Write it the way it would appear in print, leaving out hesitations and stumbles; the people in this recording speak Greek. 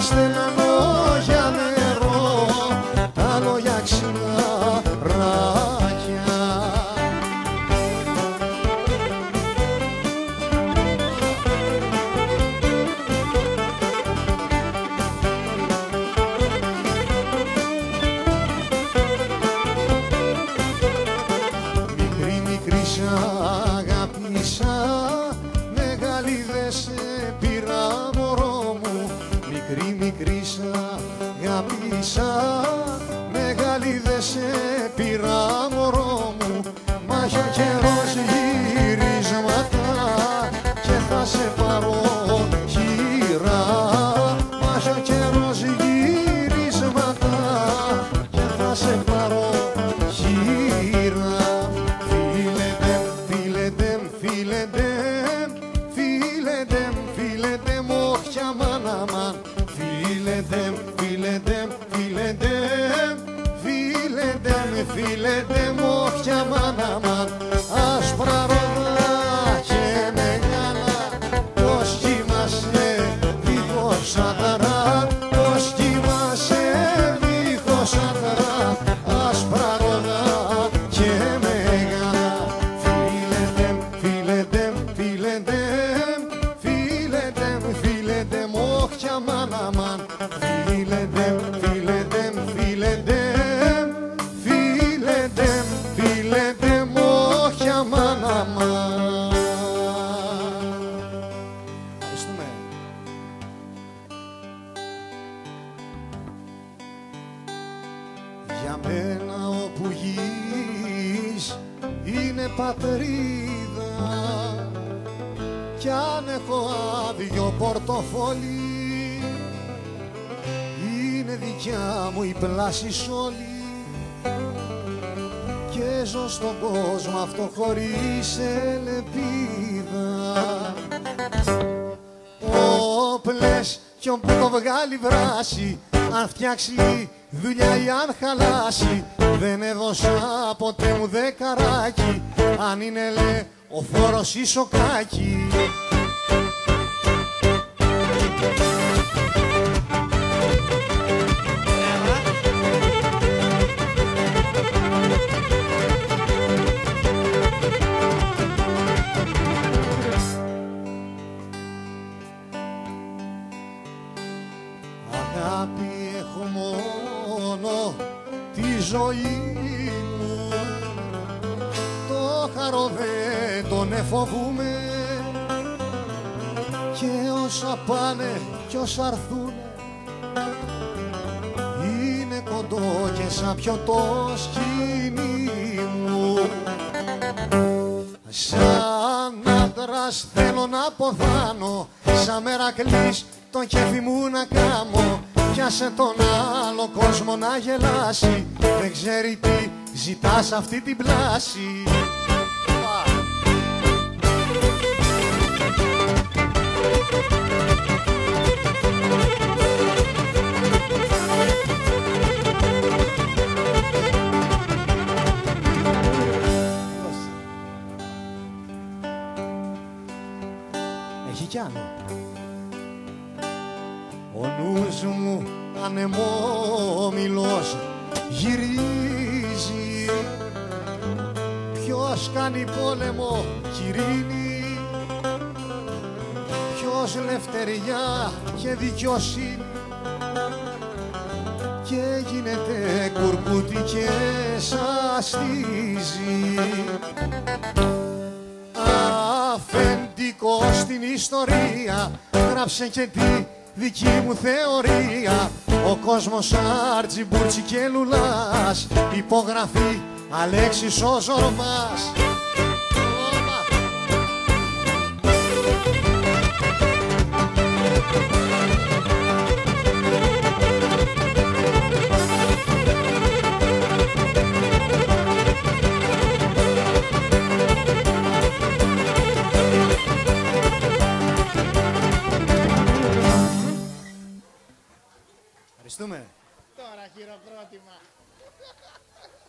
στέλνω για νερό, τα λόγια ξηράκια. Μικρή μικρή σ' αγάπησα, μεγάλη δε σε πήρα μωρό μου. Μικρή μικρή σ' αγάπησα, μεγάλη δε σε πήρα μωρό μου. Μα έχει ο καιρός γυρίσματα και θα σε πάρω χειρά. Μα έχει ο καιρός γυρίσματα και θα σε πάρω χειρά. Φίλετε μου όποια μάνα, άσπρα ρόδα και μεγάλα, πως κοιμάσαι δίχως αδρά, πως κοιμάσαι δίχως αδρά, άσπρα ρόδα και μεγάλα. Φίλετε μου όποια μάνα, φίλετε μου όποια μάνα. Ευχαριστούμε. Για μένα όπου γης είναι πατρίδα, κι αν έχω άδειο πορτοφόλι, είναι δικιά μου η πλάση όλη. Και ζω στον κόσμο αυτό χωρίς ελπίδα. Όπλες κι όπου το βγάλει βράση, αν φτιάξει δουλειά ή αν χαλάσει, δεν έδωσα ποτέ μου δεκαράκι, αν είναι λέ ο φόρος ή σοκάκι. Αγάπη έχω μόνο τη ζωή μου, το χαρό δεν τον εφοβούμε, και όσα πάνε κι όσα αρθούνε είναι κοντό και σαν πιωτό σκηνή μου. Σαν άντρας θέλω να ποδάνω, σαν Μερακλής τον κέφι μου να κάμω, κι άσε τον άλλο κόσμο να γελάσει, δεν ξέρει τι ζητά σ' αυτή την πλάση. Έχει κι άλλο. Ο νους μου ανεμόμυλος γυρίζει, ποιος κάνει πόλεμο Κυρίνη, ποιος λευτεριά και δικαιοσύνη, και γίνεται κουρκούτι και σαστίζει. Αφεντικό στην ιστορία γράψε και τη δική μου θεωρία, ο κόσμος Αρτζιμπούρτσι και Λουλάς, υπογραφή Αλέξης ο Ζορμάς. Ευχαριστούμε. Τώρα χειροκρότημα.